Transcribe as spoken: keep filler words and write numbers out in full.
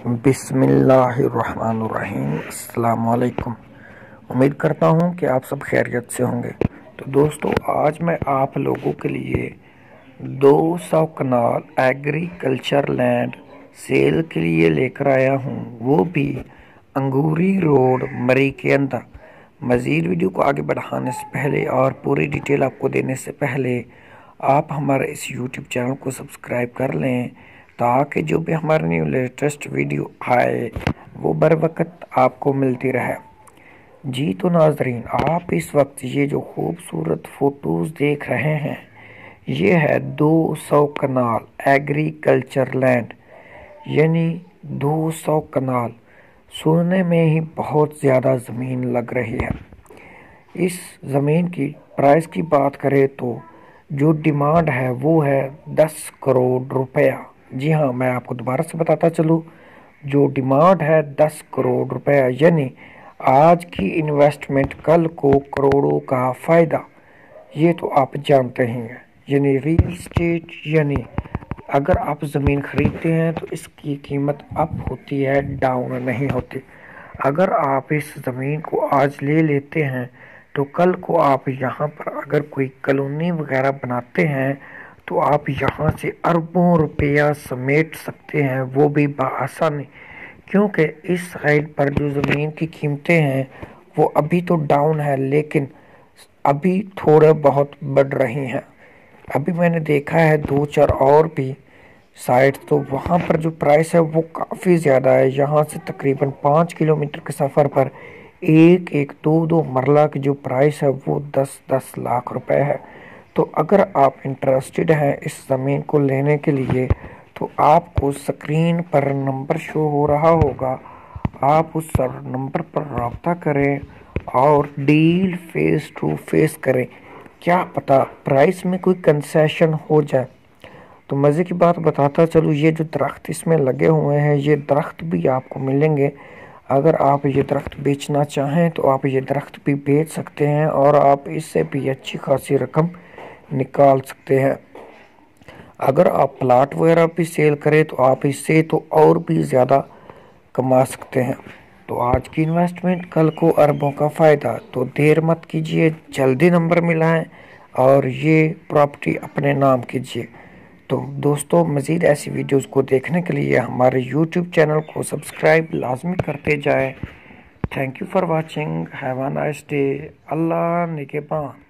बिस्मिल्लाहिर्रहमानिर्रहीम। अस्सलाम वालेकुम। उम्मीद करता हूँ कि आप सब खैरियत से होंगे। तो दोस्तों, आज मैं आप लोगों के लिए दो सौ कनाल एग्रीकल्चर लैंड सेल के लिए लेकर आया हूँ, वो भी अंगूरी रोड मरी के अंदर। मज़ीद वीडियो को आगे बढ़ाने से पहले और पूरी डिटेल आपको देने से पहले आप हमारे इस यूट्यूब चैनल को सब्सक्राइब कर लें, ताकि जो भी हमारे न्यू लेटेस्ट वीडियो आए वो बर वक्त आपको मिलती रहे। जी तो नाजरीन, आप इस वक्त ये जो खूबसूरत फ़ोटोज़ देख रहे हैं, ये है दो सौ कनाल एग्रीकल्चर लैंड, यानी दो सौ कनाल। सुनने में ही बहुत ज़्यादा ज़मीन लग रही है। इस ज़मीन की प्राइस की बात करें तो जो डिमांड है वो है दस करोड़ रुपया। जी हाँ, मैं आपको दोबारा से बताता चलूँ, जो डिमांड है दस करोड़ रुपया, यानी आज की इन्वेस्टमेंट कल को करोड़ों का फ़ायदा। ये तो आप जानते ही हैं, यानी रियल एस्टेट, यानी अगर आप ज़मीन खरीदते हैं तो इसकी कीमत अप होती है, डाउन नहीं होती। अगर आप इस ज़मीन को आज ले लेते हैं तो कल को आप यहाँ पर अगर कोई कॉलोनी वगैरह बनाते हैं तो आप यहाँ से अरबों रुपया समेट सकते हैं, वो भी बआसानी। क्योंकि इस साइड पर जो ज़मीन की कीमतें हैं वो अभी तो डाउन है, लेकिन अभी थोड़ा बहुत बढ़ रही हैं। अभी मैंने देखा है दो चार और भी साइड, तो वहाँ पर जो प्राइस है वो काफ़ी ज़्यादा है। यहाँ से तकरीबन पाँच किलोमीटर के सफ़र पर एक एक दो दो मरला की जो प्राइस है वो दस दस लाख रुपए है। तो अगर आप इंटरेस्टेड हैं इस ज़मीन को लेने के लिए तो आपको स्क्रीन पर नंबर शो हो रहा होगा, आप उस नंबर पर रब्ता करें और डील फेस टू फेस करें। क्या पता प्राइस में कोई कंसेशन हो जाए। तो मज़े की बात बताता चलूँ, ये जो दरख्त इसमें लगे हुए हैं, ये दरख्त भी आपको मिलेंगे। अगर आप ये दरख्त बेचना चाहें तो आप ये दरख्त भी बेच सकते हैं और आप इससे भी अच्छी खासी रकम निकाल सकते हैं। अगर आप प्लाट वगैरह भी सेल करें तो आप इससे तो और भी ज़्यादा कमा सकते हैं। तो आज की इन्वेस्टमेंट कल को अरबों का फ़ायदा। तो देर मत कीजिए, जल्दी नंबर मिलाएं और ये प्रॉपर्टी अपने नाम कीजिए। तो दोस्तों, मज़ीद ऐसी वीडियोस को देखने के लिए हमारे यूट्यूब चैनल को सब्सक्राइब लाजमी करते जाएं। Thank you for watching. Have a nice day. Allah निगहबान।